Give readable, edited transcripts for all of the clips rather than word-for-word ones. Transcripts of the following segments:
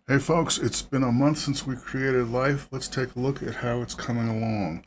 Hey folks, it's been a month since we created life. Let's take a look at how it's coming along.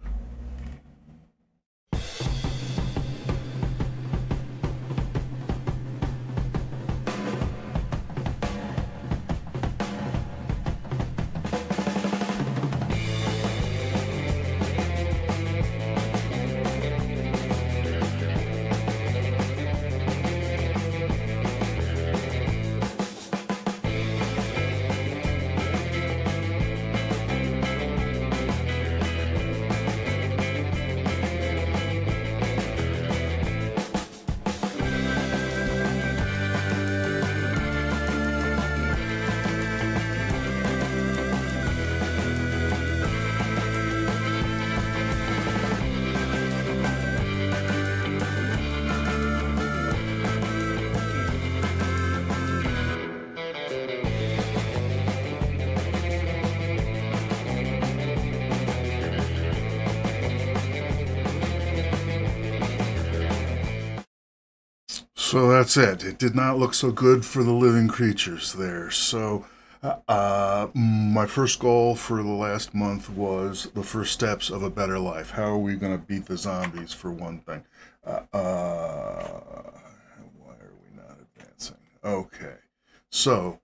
So that's it. It did not look so good for the living creatures there. So my first goal for the last month was the first steps of a better life. How are we going to beat the zombies, for one thing? Why are we not advancing? Okay. So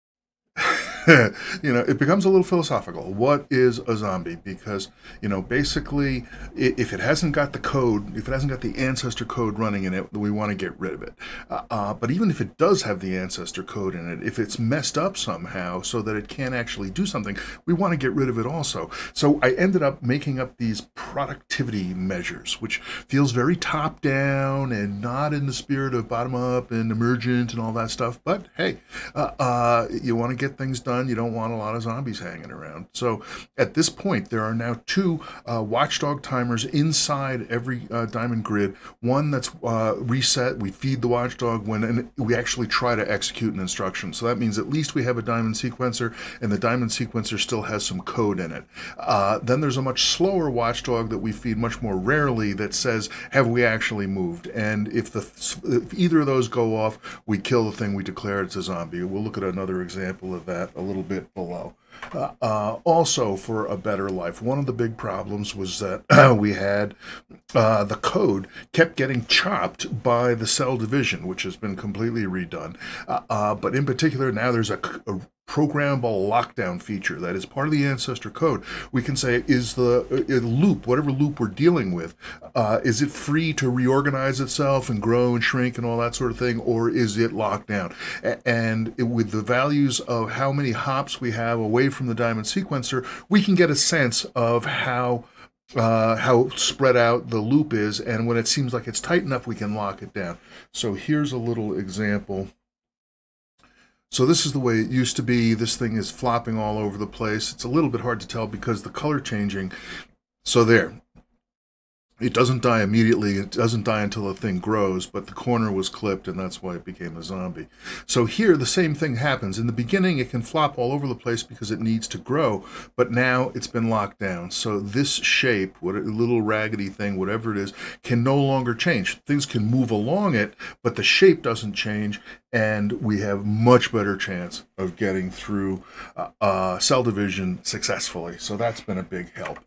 it becomes a little philosophical. What is a zombie? Because, basically, if it hasn't got the code, if it hasn't got the ancestor code running in it, we want to get rid of it. But even if it does have the ancestor code in it, if it's messed up somehow so that it can't actually do something, we want to get rid of it also. So I ended up making up these productivity measures, which feels very top down and not in the spirit of bottom up and emergent and all that stuff. But hey, you want to get things done. You don't want a lot of zombies hanging around. So at this point, there are now two watchdog timers inside every diamond grid. One that's reset. We feed the watchdog when we actually try to execute an instruction. So that means at least we have a diamond sequencer, and the diamond sequencer still has some code in it. Then there's a much slower watchdog that we feed much more rarely that says, have we actually moved? And if either of those go off, we kill the thing, we declare it's a zombie. We'll look at another example of that a little bit below. Also, for a better life, one of the big problems was that we had the code kept getting chopped by the cell division, which has been completely redone. But in particular, now there's a programmable lockdown feature that is part of the ancestor code. We can say, is the loop, whatever loop we're dealing with, is it free to reorganize itself and grow and shrink and all that sort of thing, or is it locked down? And with the values of how many hops we have away from the diamond sequencer, we can get a sense of how spread out the loop is, and when it seems like it's tight enough, we can lock it down. So here's a little example. So this is the way it used to be. This thing is flopping all over the place. It's a little bit hard to tell because the color changing. So there. It doesn't die immediately. It doesn't die until the thing grows, but the corner was clipped, and that's why it became a zombie. So here, the same thing happens. In the beginning, it can flop all over the place because it needs to grow, but now it's been locked down. So this shape, what a little raggedy thing, whatever it is, can no longer change. Things can move along it, but the shape doesn't change, and we have much better chance of getting through cell division successfully. So that's been a big help.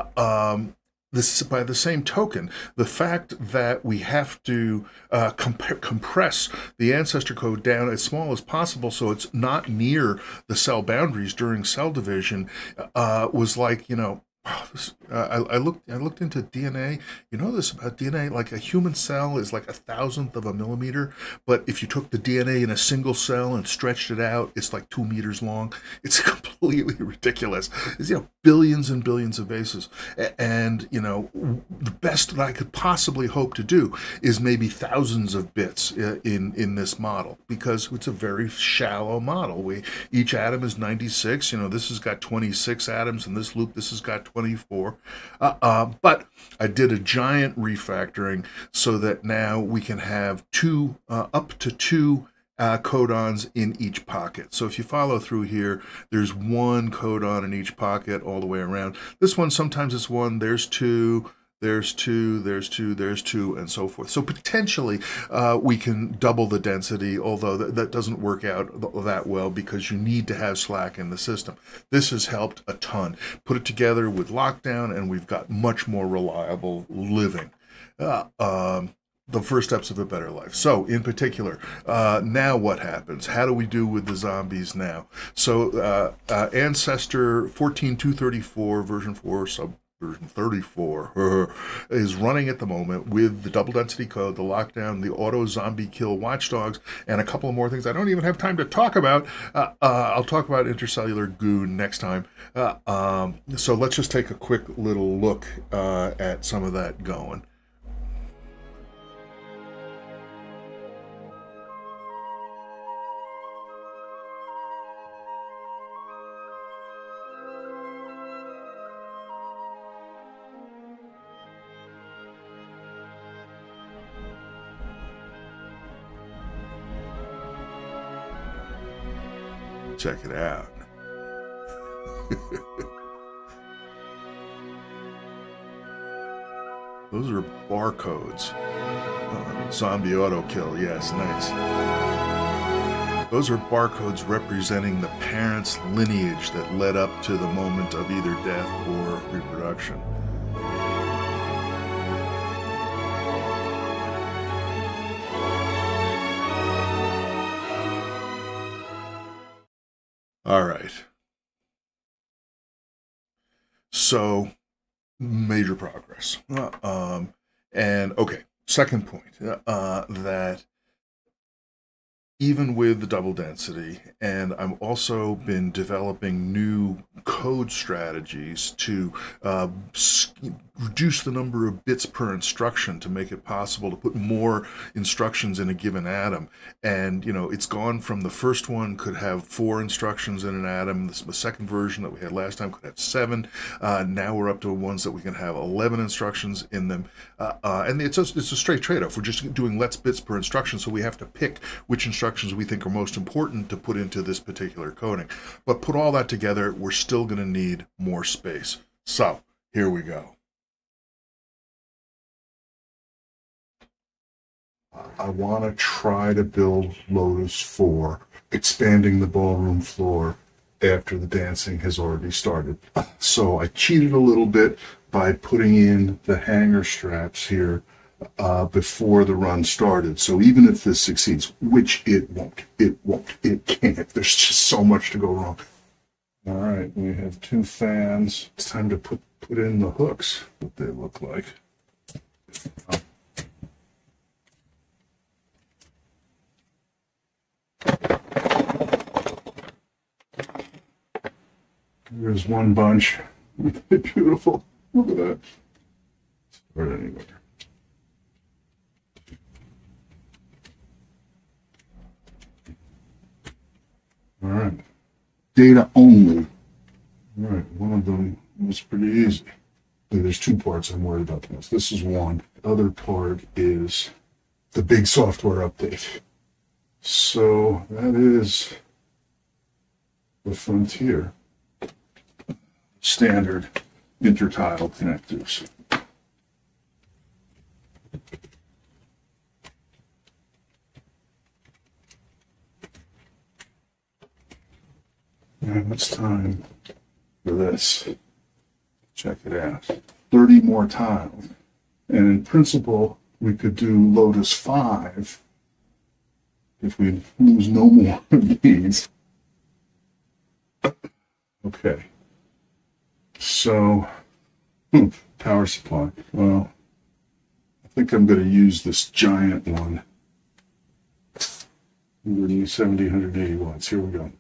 By the same token, the fact that we have to compress the ancestor code down as small as possible so it's not near the cell boundaries during cell division was like, I looked into DNA. You know this about DNA? Like a human cell is like 1,000th of a millimeter, but if you took the DNA in a single cell and stretched it out, it's like 2 meters long. It's completely ridiculous. It's billions and billions of bases, and the best that I could possibly hope to do is maybe thousands of bits in this model, because it's a very shallow model. Each atom is 96. This has got 26 atoms in this loop. This has got 24. But I did a giant refactoring so that now we can have up to two codons in each pocket. So if you follow through here, there's one codon in each pocket all the way around. This one, sometimes it's one, there's two, there's two, there's two, there's two, and so forth. So potentially we can double the density, although that doesn't work out that well because you need to have slack in the system. This has helped a ton. Put it together with lockdown, and we've got much more reliable living. The first steps of a better life. So, in particular, now what happens? How do we do with the zombies now? So, Ancestor 14.234 version 4 version 34 is running at the moment with the double density code, the lockdown, the auto zombie kill watchdogs, and a couple of more things I don't even have time to talk about. I'll talk about intercellular goo next time. So let's just take a quick little look at some of that going. Check it out. Those are barcodes. Zombie auto kill, yes, nice. Those are barcodes representing the parent's lineage that led up to the moment of either death or reproduction. All right. So, major progress. And okay, second point, that even with the double density, and I've also been developing new code strategies to reduce the number of bits per instruction to make it possible to put more instructions in a given atom. And, you know, it's gone from the first one could have 4 instructions in an atom. The second version that we had last time could have 7. Now we're up to ones that we can have 11 instructions in them. And it's a straight trade-off. We're just doing less bits per instruction, so we have to pick which instructions we think are most important to put into this particular coding. But put all that together, we're still going to need more space. So here we go. I want to try to build Lotus 4, expanding the ballroom floor after the dancing has already started. So I cheated a little bit by putting in the hanger straps here before the run started. So even if this succeeds, which it won't, it can't. There's just so much to go wrong. All right, we have 2 fans. It's time to put in the hooks, what they look like. There's one bunch. Beautiful. Look at that. Start anywhere. All right. Data only. All right. One of them was pretty easy. There's 2 parts I'm worried about this. This is one. The other part is the big software update. So that is the Frontier standard intertile connectors. And it's time for this. Check it out. 30 more tiles. And in principle, we could do Lotus 5 if we lose no more of these. Okay. So, power supply. Well, I think I'm going to use this giant one. 170, 180 watts. Here we go.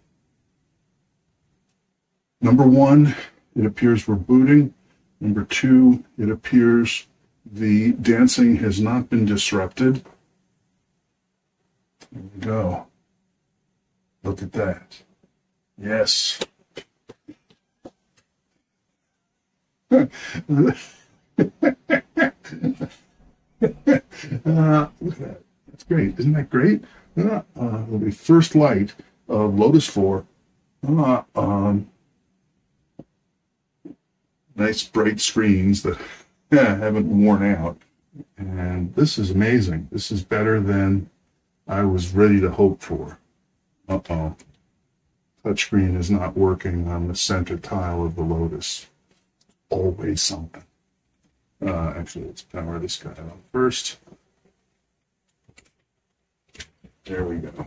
Number 1, it appears we're booting. Number 2, it appears the dancing has not been disrupted. There we go. Look at that. Yes. Look at that. That's great. Isn't that great? It'll be first light of Lotus 4. Nice bright screens that haven't worn out. And this is amazing. This is better than I was ready to hope for. Uh-oh. Touchscreen is not working on the center tile of the Lotus. Always something. Actually, let's power this guy on first. There we go.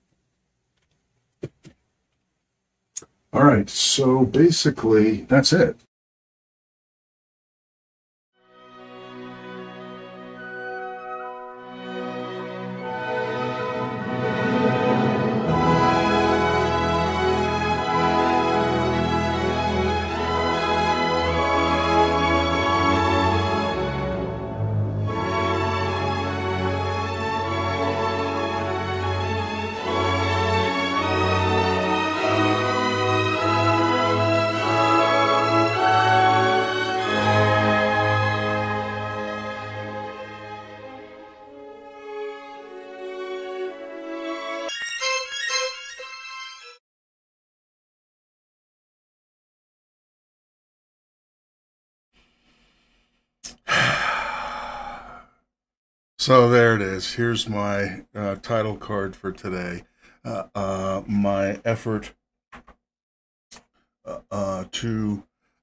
All right, so basically, that's it. So there it is. Here's my title card for today. My effort to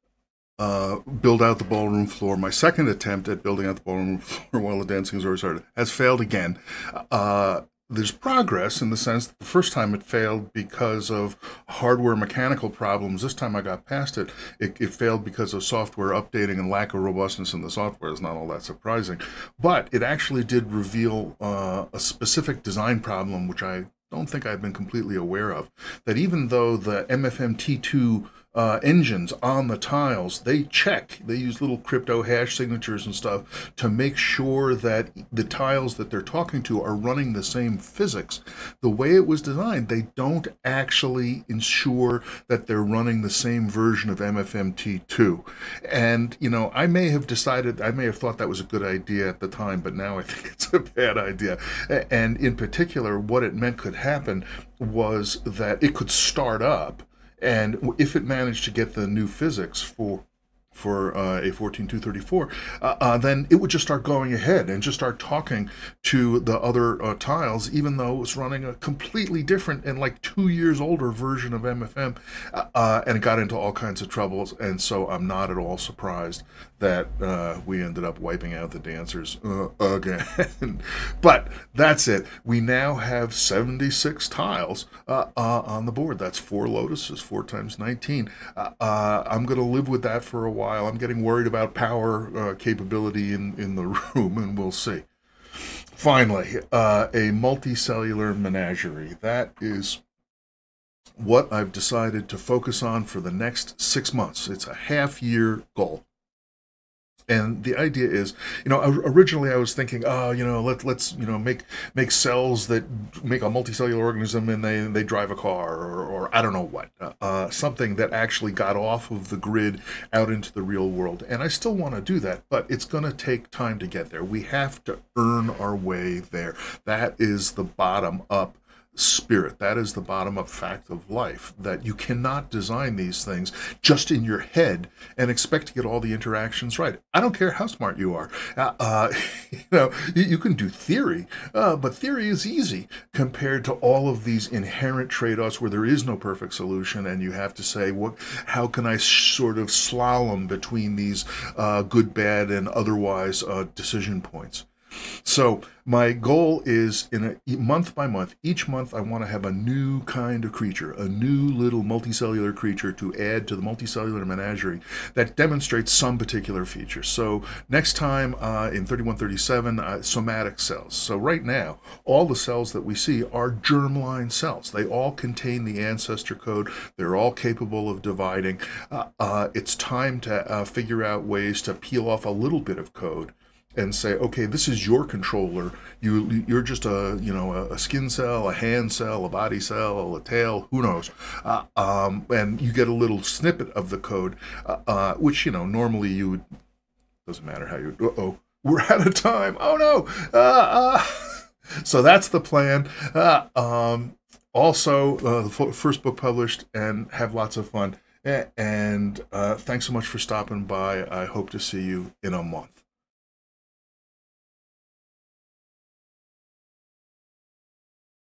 build out the ballroom floor. My second attempt at building out the ballroom floor while the dancing has already started has failed again. There's progress in the sense that the first time it failed because of hardware mechanical problems. This time I got past it. It failed because of software updating and lack of robustness in the software. It's not all that surprising. But it actually did reveal a specific design problem, which I don't think I've been completely aware of. That even though the MFM T2 engines on the tiles, they use little crypto hash signatures and stuff to make sure that the tiles that they're talking to are running the same physics. The way it was designed, they don't actually ensure that they're running the same version of MFM-T2. And, you know, I may have thought that was a good idea at the time, but now I think it's a bad idea. And in particular, what it meant could happen was that it could start up, and if it managed to get the new physics for a 14234, then it would just start going ahead and just start talking to the other tiles, even though it was running a completely different and like 2 years older version of MFM, and it got into all kinds of troubles. And so I'm not at all surprised that we ended up wiping out the dancers again. But that's it. We now have 76 tiles on the board. That's 4 Lotuses, 4 times 19. I'm going to live with that for a while. I'm getting worried about power capability in the room, and we'll see. Finally, a multicellular menagerie. That is what I've decided to focus on for the next 6 months. It's a half-year goal. And the idea is, you know, originally I was thinking, oh, you know, let's you know, make cells that make a multicellular organism and they drive a car, or I don't know what, something that actually got off of the grid out into the real world. And I still want to do that, but it's going to take time to get there. We have to earn our way there. That is the bottom up spirit. That is the bottom-up fact of life, that you cannot design these things just in your head and expect to get all the interactions right. I don't care how smart you are. You know, you can do theory, but theory is easy compared to all of these inherent trade-offs where there is no perfect solution, and you have to say, how can I sort of slalom between these good, bad, and otherwise decision points? So my goal is, in a month by month, each month I want to have a new kind of creature, a new little multicellular creature to add to the multicellular menagerie that demonstrates some particular feature. So next time in 3137, somatic cells. So right now, all the cells that we see are germline cells. They all contain the ancestor code. They're all capable of dividing. It's time to figure out ways to peel off a little bit of code and say, okay, this is your controller. You're just a skin cell, a hand cell, a body cell, a tail, who knows? And you get a little snippet of the code, which, you know, normally you would, doesn't matter how you, we're out of time. Oh no. So that's the plan. Also, the first book published, and have lots of fun. And thanks so much for stopping by. I hope to see you in a month.